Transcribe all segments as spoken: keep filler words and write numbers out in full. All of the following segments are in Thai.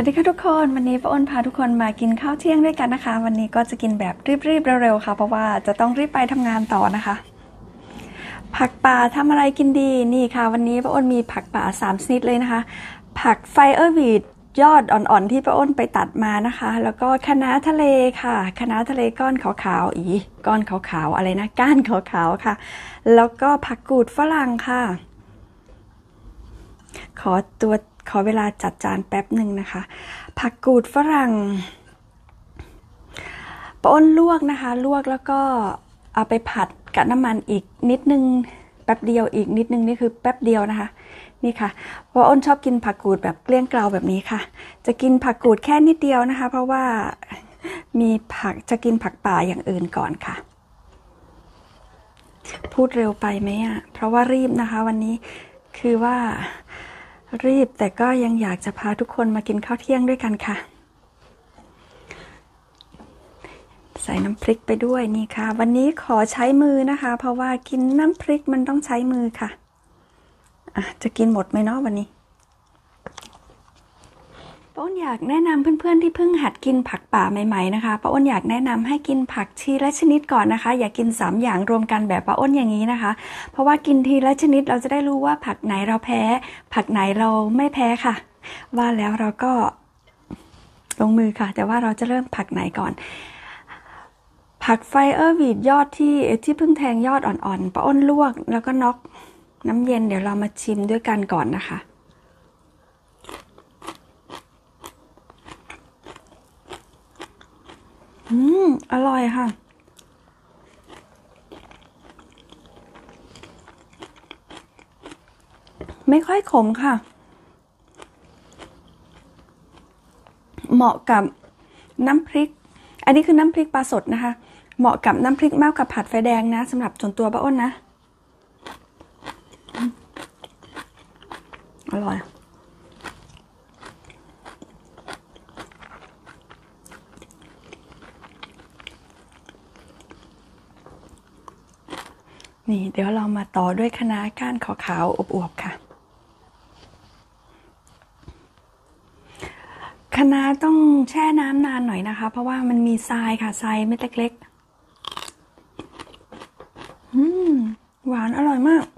วัสดีค่ะทุกคนวันนี้ป้าอ้นพาทุกคนมากินข้าวเที่ยงด้วยกันนะคะวันนี้ก็จะกินแบบรีบๆเร็วๆค่ะเพราะว่าจะต้องรีบไปทำงานต่อนะคะผักป่าทำอะไรกินดีนี่ค่ะวันนี้ป้าอ้นมีผักป่าสามชนิดเลยนะคะผักไฟเออร์วีดยอดอ่อนๆที่ป้าอ้นไปตัดมานะคะแล้วก็คะน้าทะเลค่ะคะน้าทะเลก้อนขาวๆอีก้อนขาวๆอะไรนะก้านขาวๆค่ะแล้วก็ผักกูดฝรั่งค่ะขอตัวขอเวลาจัดจานแป๊บหนึ่งนะคะผักกูดฝรั่งป้าอ้นลวกนะคะลวกแล้วก็เอาไปผัดกับน้ำมันอีกนิดนึงแป๊บเดียวอีกนิดนึงนี่คือแป๊บเดียวนะคะนี่ค่ะเพราะอ้นชอบกินผักกูดแบบเกลี้ยงเกลาแบบนี้ค่ะจะกินผักกูดแค่นิดเดียวนะคะเพราะว่ามีผักจะกินผักป่าอย่างอื่นก่อนค่ะพูดเร็วไปไหมอ่ะเพราะว่ารีบนะคะวันนี้คือว่ารีบแต่ก็ยังอยากจะพาทุกคนมากินข้าวเที่ยงด้วยกันค่ะใส่น้ำพริกไปด้วยนี่ค่ะวันนี้ขอใช้มือนะคะเพราะว่ากินน้ำพริกมันต้องใช้มือค่ะอ่ะจะกินหมดไหมเนาะวันนี้ป้าอ้นอยากแนะนำเพื่อนๆที่เพิ่งหัดกินผักป่าใหม่ๆนะคะป้าอ้นอยากแนะนำให้กินผักทีละชนิดก่อนนะคะอย่ากินสามอย่างรวมกันแบบป้าอ้นอย่างนี้นะคะเพราะว่ากินทีละชนิดเราจะได้รู้ว่าผักไหนเราแพ้ผักไหนเราไม่แพ้ค่ะว่าแล้วเราก็ลงมือค่ะแต่ว่าเราจะเริ่มผักไหนก่อนผักไฟเออร์วีดยอดที่ที่เพิ่งแทงยอดอ่อนๆป้าอ้นลวกแล้วก็น็อกน้ำเย็นเดี๋ยวเรามาชิมด้วยกันก่อนนะคะอืมอร่อยค่ะไม่ค่อยขมค่ะเหมาะกับน้ำพริกอันนี้คือน้ำพริกปลาสดนะคะเหมาะกับน้ำพริกมากกับผัดไฟแดงนะสำหรับส่วนตัวป้าอ้นนะอร่อยนี่เดี๋ยวเรามาต่อด้วยคะน้าก้านขาวๆอวบๆค่ะคะน้าต้องแช่น้ำนานหน่อยนะคะเพราะว่ามันมีทรายค่ะทรายเม็ดเล็กๆอืมหวานอร่อยมาก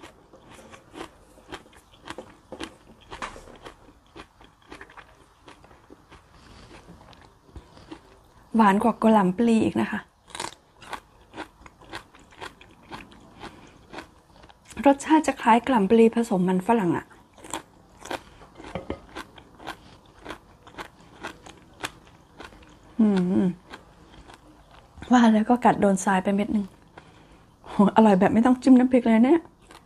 หวานกว่ากะหล่ำปลีอีกนะคะรสชาติจะคล้ายกะหล่ำปลีผสมมันฝรั่งอะอืมว่าแล้วก็กัดโดนทรายไปเม็ดหนึ่งอร่อยแบบไม่ต้องจิ้มน้ำพริกเลยเนี่ย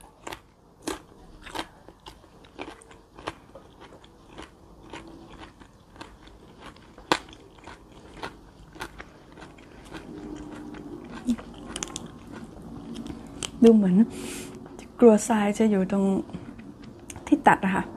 ดูเหมือนกลัวทรายจะอยู่ตรงที่ตัดอะค่ะ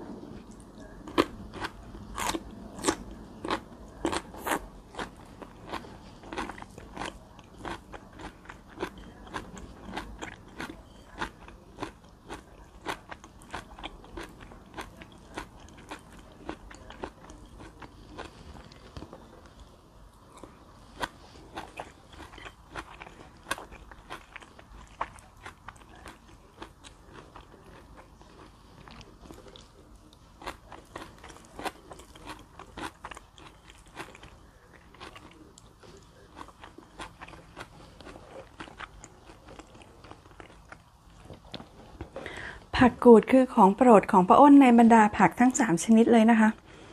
ผักกูดคือของโปรดของป้าอ้นในบรรดาผักทั้งสามชนิดเลยนะคะ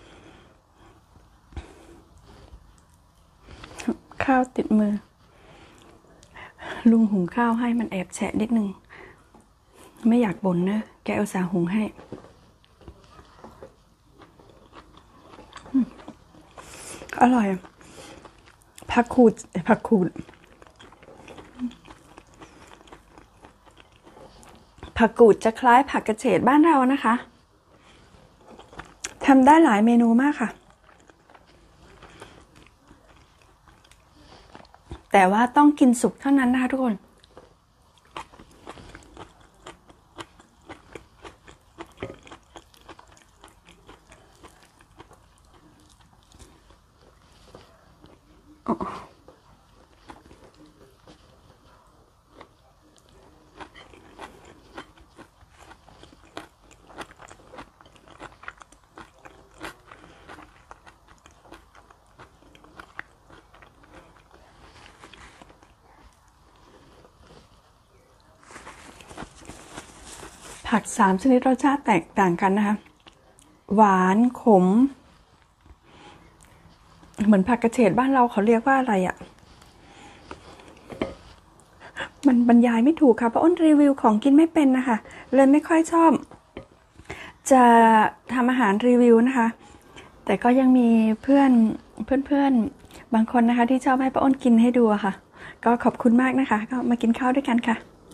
ข้าวติดมือลุงหุงข้าวให้มันแอบแฉะนิดนึงไม่อยากบ่นเนอะแกอุตส่าห์หุงให้อร่อยผักกูดผักกูดผักกูดจะคล้ายผักกระเฉดบ้านเรานะคะทำได้หลายเมนูมากค่ะแต่ว่าต้องกินสุกเท่านั้นนะคะทุกคนผักสามชนิดรสชาติแตกต่างกันนะคะหวานขมเหมือนผักกระเฉดบ้านเราเขาเรียกว่าอะไรอะ่ะมันบรรยายไม่ถูกค่ะเพราะอ้นรีวิวของกินไม่เป็นนะคะเลยไม่ค่อยชอบจะทำอาหารรีวิวนะคะแต่ก็ยังมีเพื่อนเพื่อนๆบางคนนะคะที่ชอบให้ป้าอ้นกินให้ดูค่ะก็ขอบคุณมากนะคะก็มากินข้าวด้วยกันค่ะ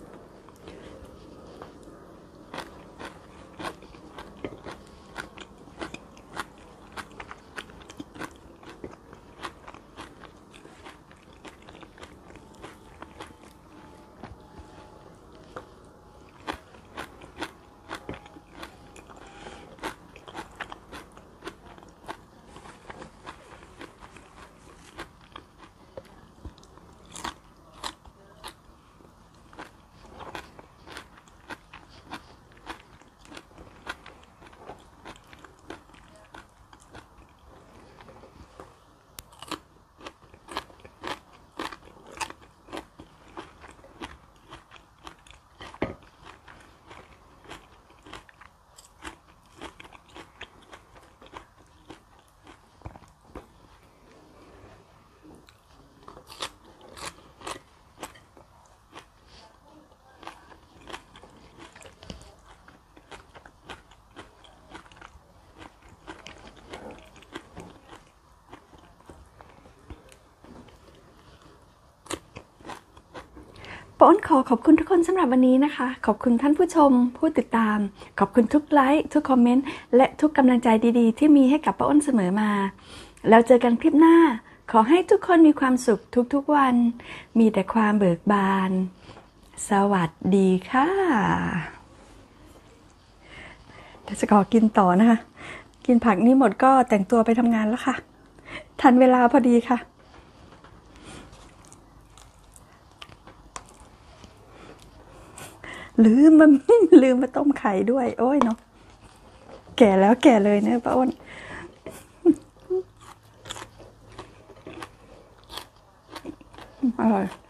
ป้าอ้นขอขอบคุณทุกคนสำหรับวันนี้นะคะขอบคุณท่านผู้ชมผู้ติดตามขอบคุณทุกไลค์ทุกคอมเมนต์และทุกกำลังใจดีๆที่มีให้กับป้าอ้นเสมอมาแล้วเจอกันคลิปหน้าขอให้ทุกคนมีความสุขทุกๆวันมีแต่ความเบิกบานสวัสดีค่ะเดี๋ยวจะขอกินต่อนะคะกินผักนี้หมดก็แต่งตัวไปทำงานแล้วค่ะทันเวลาพอดีค่ะลืมมันลืมมาต้มไข่ด้วยโอ้ยเนาะแก่แล้วแก่เลยเนี่ยป้าอ้นอร่อย